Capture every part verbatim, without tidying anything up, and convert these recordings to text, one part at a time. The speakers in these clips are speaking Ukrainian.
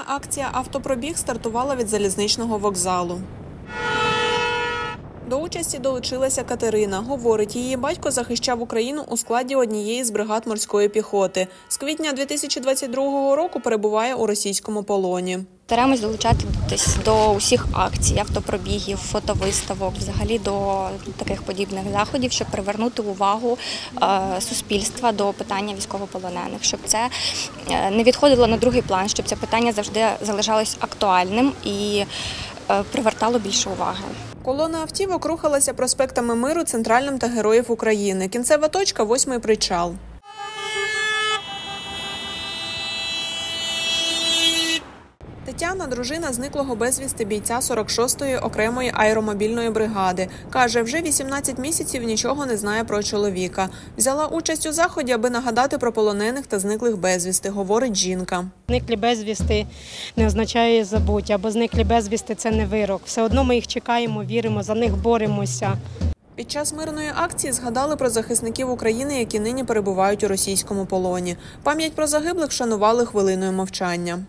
акція «Автопробіг» стартувала від залізничного вокзалу. До участі долучилася Катерина. Говорить, її батько захищав Україну у складі однієї з бригад морської піхоти. З квітня дві тисячі двадцять другого року перебуває у російському полоні. Стараємось долучатись до усіх акцій, автопробігів, фотовиставок, взагалі до таких подібних заходів, щоб привернути увагу суспільства до питання військовополонених, щоб це не відходило на другий план, щоб це питання завжди залишалось актуальним і привертало більше уваги. Колона автівок рухалася проспектами Миру, Центральним та Героїв України. Кінцева точка – восьмий причал. Тетяна – дружина зниклого безвісти бійця сорок шостої окремої аеромобільної бригади. Каже, вже вісімнадцять місяців нічого не знає про чоловіка. Взяла участь у заході, аби нагадати про полонених та зниклих безвісти, говорить жінка. Зниклі безвісти не означає забуття, або зниклі безвісти – це не вирок. Все одно ми їх чекаємо, віримо, за них боремося. Під час мирної акції згадали про захисників України, які нині перебувають у російському полоні. Пам'ять про загиблих вшанували хвилиною мовчання.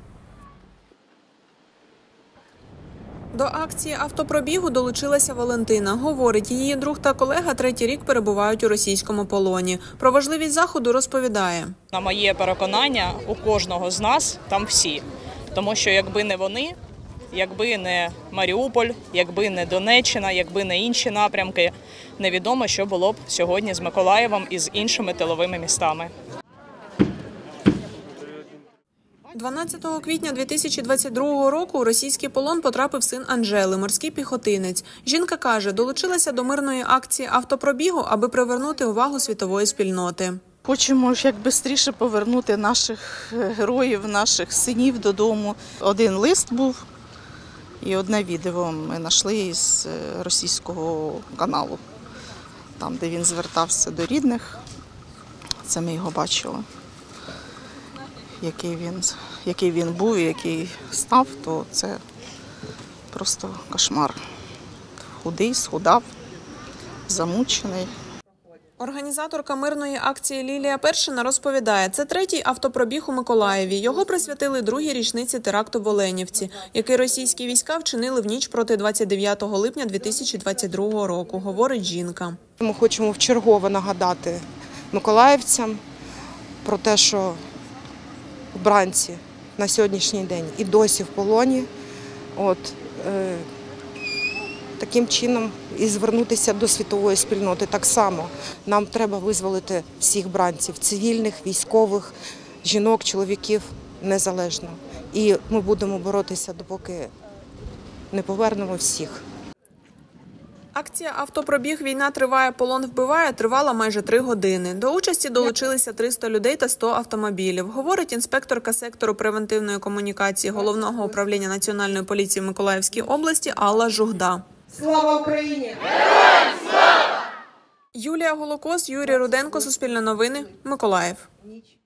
До акції автопробігу долучилася Валентина. Говорить, її друг та колега третій рік перебувають у російському полоні. Про важливість заходу розповідає. На моє переконання, у кожного з нас там всі. Тому що якби не вони, якби не Маріуполь, якби не Донеччина, якби не інші напрямки, невідомо, що було б сьогодні з Миколаєвом і з іншими тиловими містами. дванадцятого квітня дві тисячі двадцять другого року у російський полон потрапив син Анжели, морський піхотинець. Жінка каже, долучилася до мирної акції автопробігу, аби привернути увагу світової спільноти. Хочемо як швидше повернути наших героїв, наших синів додому. Один лист був і одне відео ми знайшли з російського каналу, там, де він звертався до рідних. Це ми його бачили. Який він, який він був і який став, то це просто кошмар. Худий, схудав, замучений. Організаторка мирної акції Лілія Першина розповідає, це третій автопробіг у Миколаєві. Його присвятили другій річниці теракту в Оленівці, який російські війська вчинили в ніч проти двадцять дев'ятого липня дві тисячі двадцять другого року, говорить жінка. Ми хочемо вчергово нагадати миколаївцям про те, що бранці на сьогоднішній день і досі в полоні. От, е, таким чином і звернутися до світової спільноти так само. Нам треба визволити всіх бранців, цивільних, військових, жінок, чоловіків, незалежно. І ми будемо боротися, допоки не повернемо всіх. Акція «Автопробіг. Війна триває, полон вбиває» тривала майже три години. До участі долучилися триста людей та сто автомобілів, говорить інспекторка сектору превентивної комунікації Головного управління Національної поліції в Миколаївській області Алла Жугда. Слава Україні! Героям слава! Юлія Голокос, Юрій Руденко, Суспільне новини, Миколаїв.